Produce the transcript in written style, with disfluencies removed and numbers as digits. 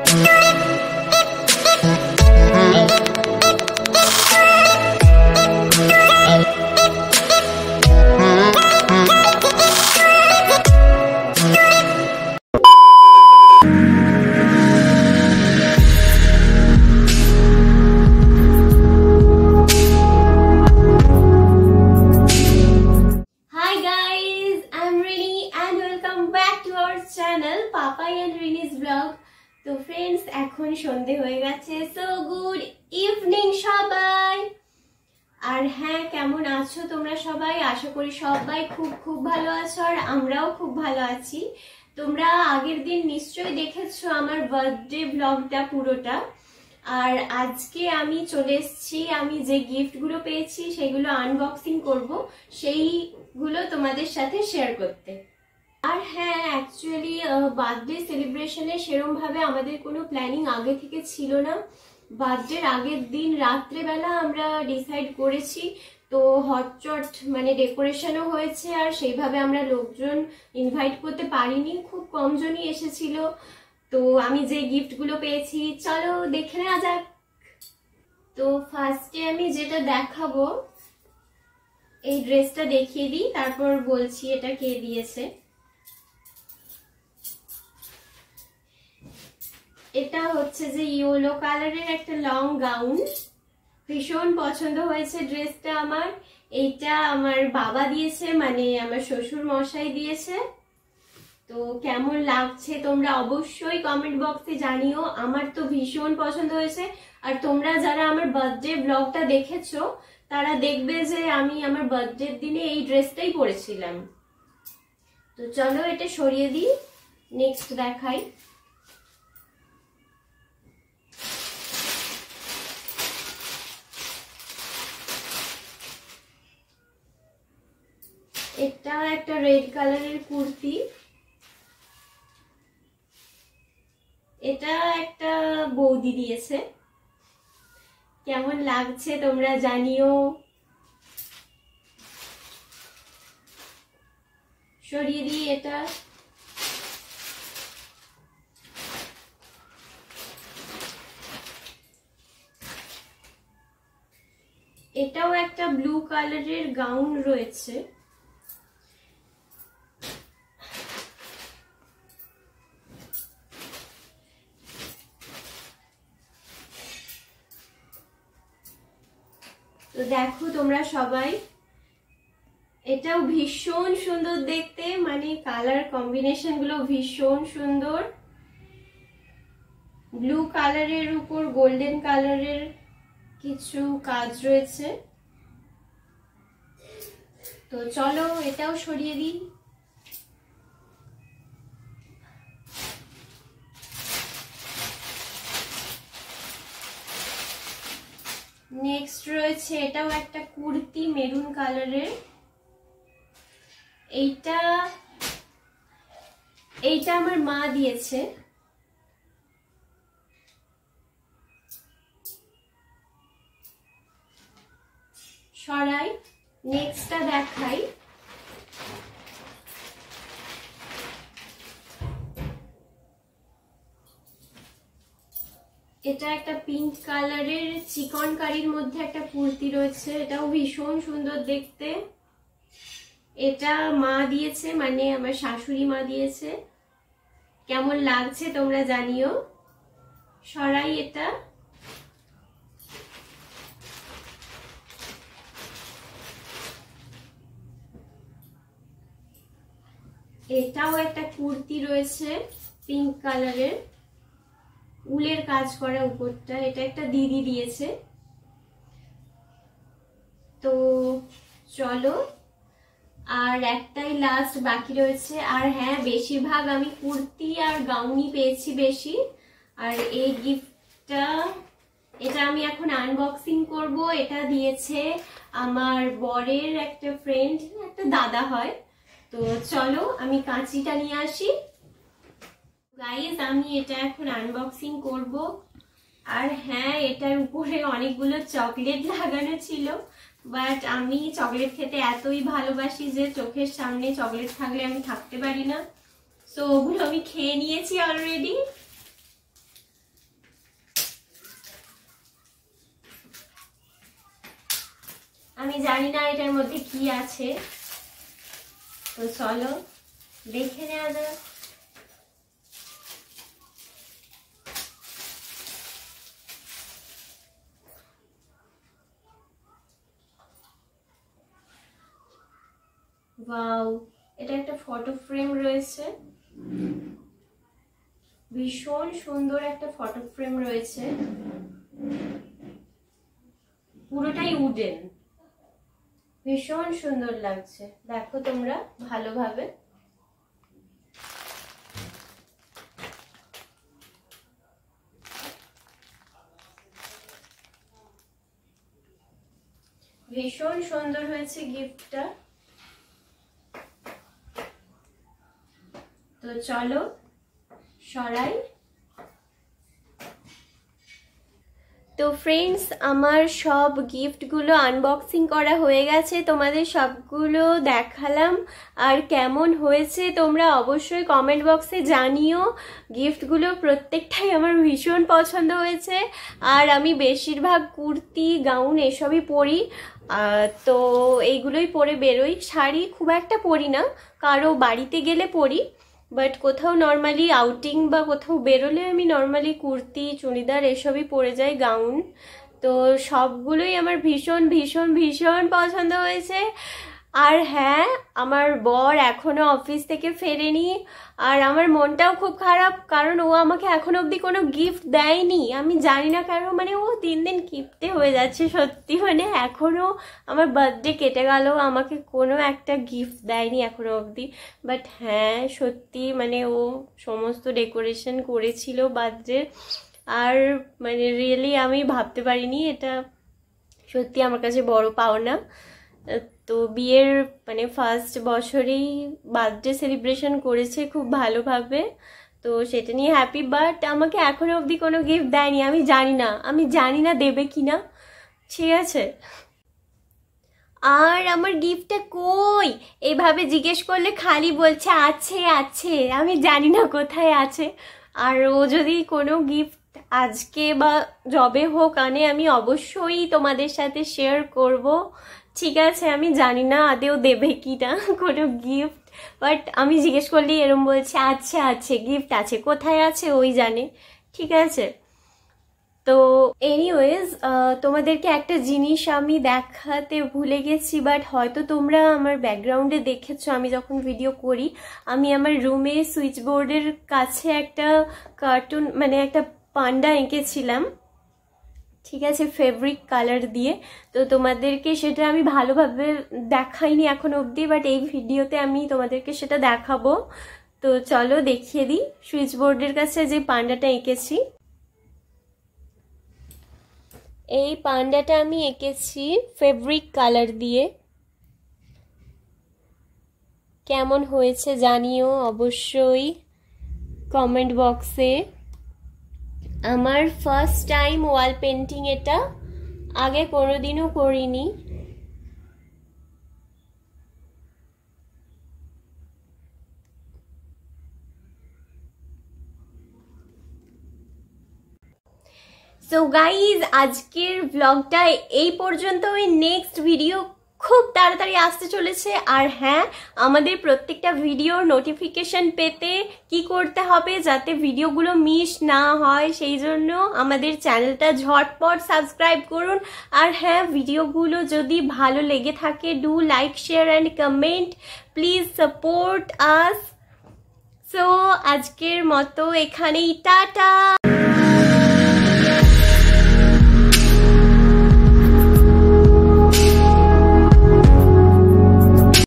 Papai and Rini's vlog. तो friends এখন সন্ধে হয়ে গেছে, সো গুড ইভিনিং সবাই। আর হ্যাঁ, কেমন আছো তোমরা সবাই? আশা করি সবাই খুব খুব ভালো আছো, আর আমরাও খুব ভালো আছি। তোমরা আগের দিন নিশ্চয়ই দেখেছো আমার বার্থডে ব্লগটা পুরোটা। আর আজকে আমি চলে এসেছি, আমি যে গিফটগুলো পেয়েছি সেগুলো আনবক্সিং করব, সেইগুলো তোমাদের সাথে শেয়ার করতে। আর হ্যাঁ, অ্যাকচুয়ালি বার্থডে সেলিব্রেশনে সেরকম ভাবে আমাদের কোনো প্ল্যানিং আগে থেকে ছিল না। বার্থডের আগের দিন রাত্রেবেলা আমরা ডিসাইড করেছি, তো হটচট মানে ডেকোরেশনও হয়েছে, আর সেইভাবে আমরা লোকজন ইনভাইট করতে পারিনি, খুব কম জনই এসেছিল। তো আমি যে গিফটগুলো পেয়েছি চলো দেখে নেওয়া যাক। তো ফার্স্টে আমি যেটা দেখাবো, এই ড্রেসটা দেখিয়ে দিই, তারপর বলছি এটা কে দিয়েছে। এটা হচ্ছে যে ইয়েলো কালারের একটা লং গাউন, ভীষণ পছন্দ হয়েছে ড্রেসটা আমার। এইটা আমার বাবা দিয়েছে, মানে আমার শ্বশুর মশাই দিয়েছে। তো কেমন লাগছে তোমরা অবশ্যই কমেন্ট বক্সে জানিও। আমার তো ভীষণ পছন্দ হয়েছে, আর তোমরা যারা আমার বার্থডে ব্লগটা দেখেছো তারা দেখবে যে আমি আমার বার্থডের দিনে এই ড্রেসটাই পরেছিলাম। তো চলো এটা সরিয়ে দিই, নেক্সট দেখাই। এটা একটা রেড কালারের কুর্তি, এটা একটা বৌদি দিয়েছে। কেমন লাগছে তোমরা জানিও। সরিয়ে দিই এটা। এটাও একটা ব্লু কালারের গাউন রয়েছে। তো দেখো তোমরা সবাই, এটাও ভীষণ সুন্দর দেখতে, মানে কালার কম্বিনেশন গুলো ভীষণ সুন্দর। ব্লু কালারের উপর গোল্ডেন কালারের কিছু কাজ রয়েছে। তো চলো এটাও সরিয়ে দিই। নেক্সট রয়েছে এটাও একটা কুর্তি মেরুন কালারের। এইটা আমার মা দিয়েছে। সরাই, নেক্সটটা দেখাই। এটা একটা পিঙ্ক কালারের চিকন কারির মধ্যে একটা কুর্তি রয়েছে, এটাও ভীষণ সুন্দর দেখতে। এটা মা দিয়েছে, মানে আমার শাশুড়ি মা দিয়েছে। কেমন লাগছে তোমরা জানিও। সরাই এটা। এটাও একটা কুর্তি রয়েছে পিঙ্ক কালারের, উলের কাজ করা উপরটা। এটা একটা দিদি দিয়েছে। তো চলো, আর একটাই লাস্ট বাকি রয়েছে। আর হ্যাঁ, বেশিরভাগ আমি কুর্তি আর গাউনই পেয়েছি বেশি। আর এই গিফটটা, এটা আমি এখন আনবক্সিং করব। এটা দিয়েছে আমার বরের একটা ফ্রেন্ড, একটা দাদা হয়। তো চলো আমি কাঁচিটা নিয়ে আসি। গাইস, আমি এটা এখন আনবক্সিং করব। আর হ্যাঁ, এটার উপরে অনেকগুলো চকলেট লাগানো ছিল, বাট আমি চকলেট খেতে এতই ভালোবাসি যে চোখের সামনে চকলেট থাকলে আমি থাকতে পারি না। সো ওগুলো আমি খেয়ে নিয়েছি অলরেডি। জানি না এটার মধ্যে কি আছে, তো চলো দেখে নেওয়া যাক। ওয়াও, এটা একটা ফটো ফ্রেম রয়েছে, ভীষণ সুন্দর একটা ফটো ফ্রেম রয়েছে, পুরোটাই উডেন, ভীষণ সুন্দর লাগছে। দেখো তোমরা ভালোভাবে, ভীষণ সুন্দর হয়েছে গিফটটা। তো চলো সরাই। তো ফ্রেন্ডস, আমার সব গিফটগুলো আনবক্সিং করা হয়ে গেছে, তোমাদের সবগুলো দেখালাম। আর কেমন হয়েছে তোমরা অবশ্যই কমেন্ট বক্সে জানিও। গিফটগুলো প্রত্যেকটাই আমার ভীষণ পছন্দ হয়েছে। আর আমি বেশিরভাগ কুর্তি, গাউন এসবই পরি, তো এইগুলোই পরে বেরোই। শাড়ি খুব একটা পরি না, কারো বাড়িতে গেলে পরি, বাট কোথাও নর্মালি আউটিং বা কোথাও বেরোলে আমি নর্মালি কুর্তি, চুড়িদার এসবই পরে যাই, গাউন। তো সবগুলোই আমার ভীষণ ভীষণ ভীষণ পছন্দ হয়েছে। আর হ্যাঁ, আমার বর এখনো অফিস থেকে ফেরেনি, আর আমার মনটাও খুব খারাপ, কারণ ও আমাকে এখনো অবধি কোনো গিফট দেয়নি। আমি জানি না কেন, মানে ও দিন দিন কিপটে হয়ে যাচ্ছে সত্যি। মানে এখনো আমার বার্থডে কেটে গেল, আমাকে কোনো একটা গিফট দেয়নি এখনো অবধি। বাট হ্যাঁ, সত্যি মানে ও সমস্ত ডেকোরেশন করেছিল বার্থডে, আর মানে রিয়েলি আমি ভাবতে পারিনি, এটা সত্যি আমার কাছে বড় পাওনা। তো বিয়ের মানে ফার্স্ট বছরেই বার্থডে সেলিব্রেশন করেছে খুব ভালোভাবে, তো সেটা নিয়ে হ্যাপি। বাট আমাকে এখনো অবধি কোনো গিফট দেয়নি, আমি জানি না দেবে কিনা, ঠিক আছে। আর আমার গিফটটা কই এভাবে জিজ্ঞেস করলে খালি বলছে আছে আছে, আমি জানি না কোথায় আছে। আর ও যদি কোনো গিফট আজকে বা যবে হোক আনে, আমি অবশ্যই তোমাদের সাথে শেয়ার করব, ঠিক আছে। আমি জানি না আদেও দেবে কি না কোনো গিফট, বাট আমি জিজ্ঞেস করলেই এরম বলছে আছে আছে, গিফট আছে, কোথায় আছে ওই জানে, ঠিক আছে। তো এনিওয়েজ, তোমাদেরকে একটা জিনিস আমি দেখাতে ভুলে গেছি, বাট হয়তো তোমরা আমার ব্যাকগ্রাউন্ডে দেখেছো, আমি যখন ভিডিও করি আমি আমার রুমে সুইচ বোর্ডের কাছে একটা কার্টুন মানে একটা পান্ডা এঁকেছিলাম, ঠিক আছে, ফেব্রিক কালার দিয়ে। তো তোমাদেরকে সেটা আমি ভালোভাবে দেখাইনি এখন অবধি, বাট এই ভিডিওতে আমি তোমাদেরকে সেটা দেখাবো। তো চলো দেখিয়ে দিই। সুইচ বোর্ডের কাছে যে পান্ডাটা এঁকেছি, এই পান্ডাটা আমি এঁকেছি ফেব্রিক কালার দিয়ে। কেমন হয়েছে জানিও অবশ্যই কমেন্ট বক্সে। আমার ফার্স্ট টাইম ওয়াল পেন্টিং, এটা আগে কোনোদিনও করিনি। সো গাইজ, আজকের ব্লগটা এই পর্যন্তই। নেক্সট ভিডিও খুব তাড়াতাড়ি আসতে চলেছে। আর হ্যাঁ, আমাদের প্রত্যেকটা ভিডিওর নোটিফিকেশন পেতে কি করতে হবে যাতে ভিডিওগুলো মিস না হয়, সেই জন্য আমাদের চ্যানেলটা ঝটপট সাবস্ক্রাইব করুন। আর হ্যাঁ, ভিডিওগুলো যদি ভালো লেগে থাকে, do like, share and comment, please support us. So আজকের মতো এখানেই টাটা।